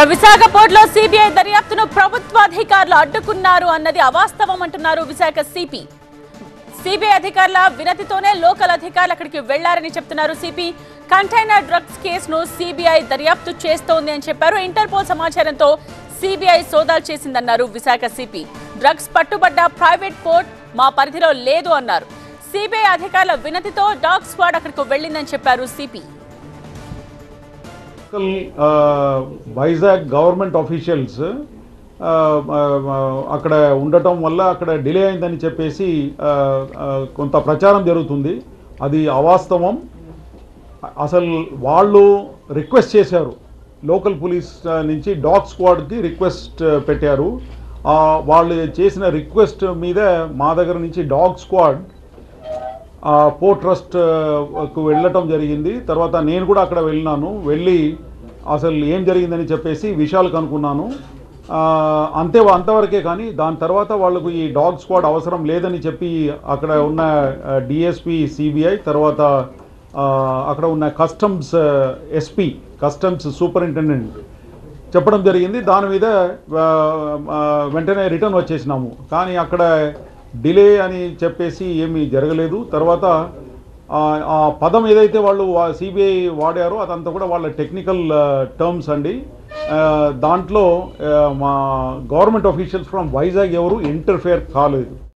విశాఖ పోర్టులో సిబిఐ దర్యాప్తును ప్రభుత్వ అధికారులు అడ్డుకున్నారు అన్నది అవాస్తవం అంటున్నారు విశాఖ సిపి. సిబిఐ అధికారుల వినతితోనే లోకల్ అధికారులు అక్కడికి వెళ్లారని చెప్తున్నారు సిపి. కంటైనర్ డ్రగ్స్ కేసును సిబిఐ దర్యాప్తు చేస్తోంది అని చెప్పారు. ఇంటర్పోల్ సమాచారంతో సిబిఐ సోదాలు చేసిందన్నారు విశాఖ సిపి. డ్రగ్స్ పట్టుబడ్డ ప్రైవేట్ పోర్ట్ మా పరిధిలో లేదు అన్నారు. సిబిఐ అధికారుల వినతితో డాగ్ స్క్వాడ్ అక్కడికి వెళ్లిందని చెప్పారు సిపి. వైజాగ్ గవర్నమెంట్ ఆఫీషియల్స్ అక్కడ ఉండటం వల్ల అక్కడ డిలే అయిందని చెప్పేసి కొంత ప్రచారం జరుగుతుంది. అది అవాస్తవం. అసలు వాళ్ళు రిక్వెస్ట్ చేశారు, లోకల్ పోలీస్ నుంచి డాగ్ స్క్వాడ్కి రిక్వెస్ట్ పెట్టారు. వాళ్ళు చేసిన రిక్వెస్ట్ మీద మా దగ్గర నుంచి డాగ్ స్క్వాడ్ పోర్ట్ ట్రస్ట్కు వెళ్ళటం జరిగింది. తర్వాత నేను కూడా అక్కడ వెళ్ళి అసలు ఏం జరిగిందని చెప్పేసి విషయాలు కనుక్కున్నాను. అంతవరకే. కానీ దాని తర్వాత వాళ్ళకు ఈ డాగ్ స్క్వాడ్ అవసరం లేదని చెప్పి అక్కడ ఉన్న డిఎస్పి సిబిఐ, తర్వాత అక్కడ ఉన్న కస్టమ్స్ ఎస్పీ, కస్టమ్స్ సూపరింటెండెంట్ చెప్పడం జరిగింది. దాని మీద వెంటనే రిటర్న్ వచ్చేసినాము. కానీ అక్కడ డిలే అని చెప్పేసి ఏమీ జరగలేదు. తర్వాత ఆ పదం ఏదైతే వాళ్ళు సిబిఐ వాడారో అదంతా కూడా వాళ్ళ టెక్నికల్ టర్మ్స్ అండి. దాంట్లో మా గవర్నమెంట్ ఆఫీషియల్స్ ఫ్రమ్ వైజాగ్ ఎవరు ఇంటర్ఫేర్ కాలేదు.